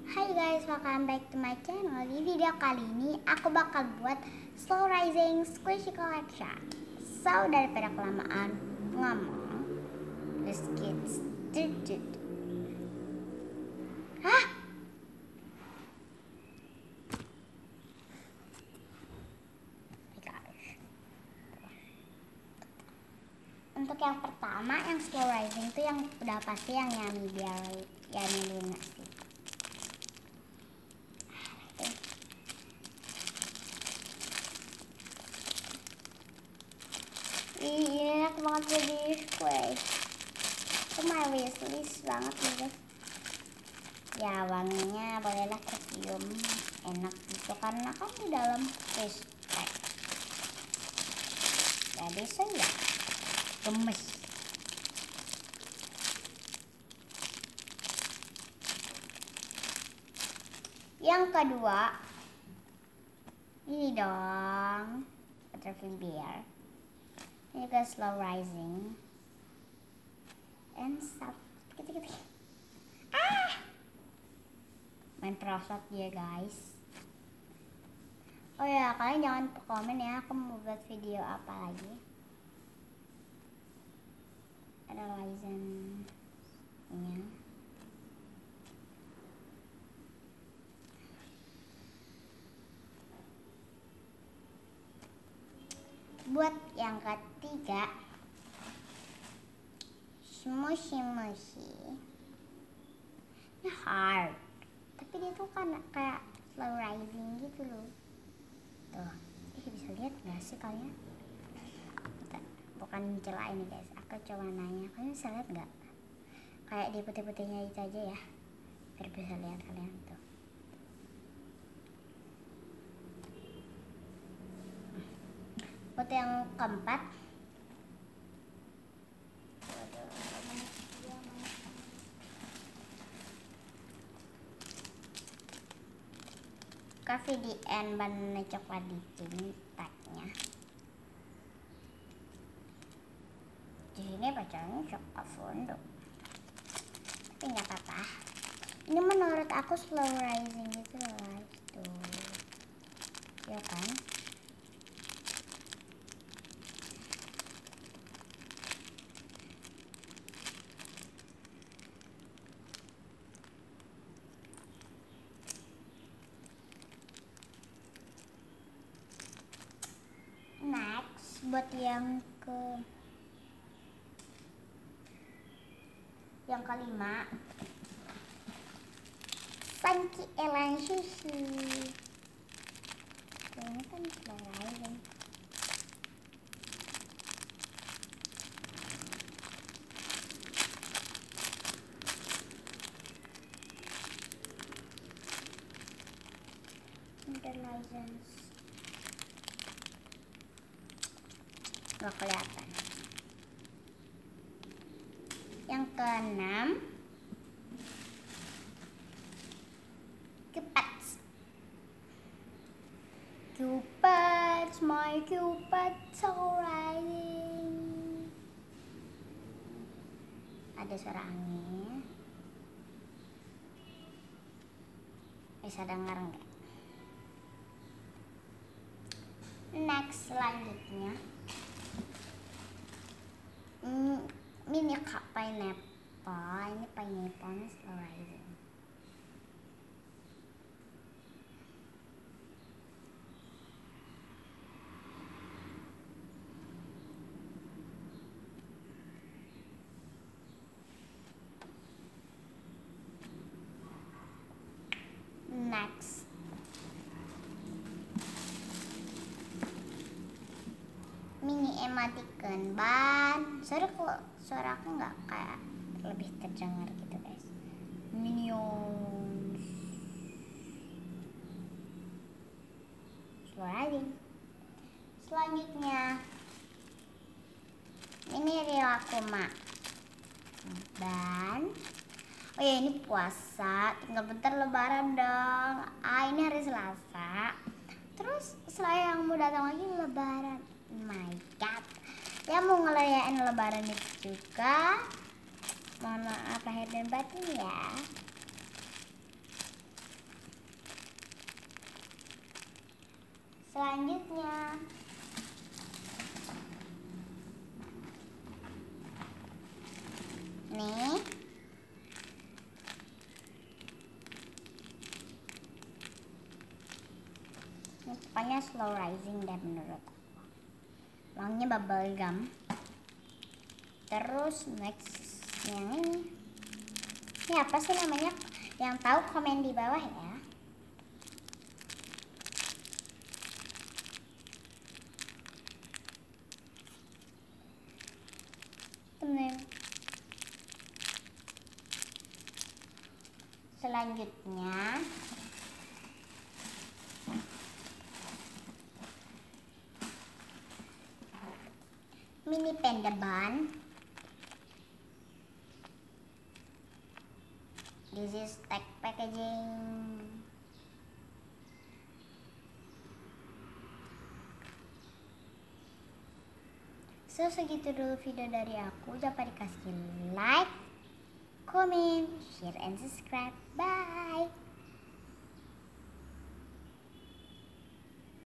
Hai guys, welcome back to my channel. Di video kali ini aku bakal buat slow rising squishy collection. So daripada kelamaan ngomong, let's get started. Hah? Untuk yang pertama, yang slow rising itu yang udah pasti yang Yummy Berry, Yummy Luna sih. Ini enak banget jadi squash. Itu my wishlist banget nih guys. Ya wanginya bolehlah tercium, enak gitu karena kan di dalam fish pack. Jadi saya gemes. Yang kedua, ini dong, Butterfly Bear. Ini juga slow rising and stop gitu. Main prosot ya guys. Oh ya, kalian jangan komen ya, aku mau buat video apa lagi. Ada license-nya. Buat yang ketiga, Smushy Mushy. Ini hard, tapi dia tuh kan kayak slow rising gitu loh. Tuh, bisa lihat nggak sih kalian? Bukan celah ini guys, aku coba nanya, kalian bisa lihat nggak? Kayak di putih-putihnya itu aja ya, biar bisa lihat kalian tuh. Buat yang keempat, Coffee DN banana coklat dicing tagnya. Di sini bacanya coklat fondant, tapi nggak apa-apa. Ini menurut aku slow rising gitu loh guys, tuh, ya kan? Next, buat yang kelima, Funky Elan Sushi. Ini kan slow rising. Ada license. Nggak kelihatan. Yang keenam, Cupids, my Cupids so rising. Ada suara angin. Bisa dengar nggak? Next, selanjutnya mini cup pineapple. Ini pineapple slow rising. Next, mini emoticon ban. Suara aku nggak kayak lebih terdengar gitu guys. Minions slow rising. Selanjutnya ini Rilakkuma ban. Oh ya, ini puasa, tinggal bentar lebaran dong. Ini hari Selasa. Terus setelah yang mau datang lagi lebaran. Oh my god. Ya mau ngelayain lebaran itu juga. Mohon maaf lahir dan batin ya. selanjutnya. Nih. Ini pokoknya slow rising deh menurut aku. Uangnya bubble gum. Terus next yang ini. Ini apa sih namanya? Yang tahu komen di bawah ya. Selanjutnya mini panda ban. This is tag packaging. So segitu dulu video dari aku. Jangan lupa dikasih like, comment, share, and subscribe. Bye.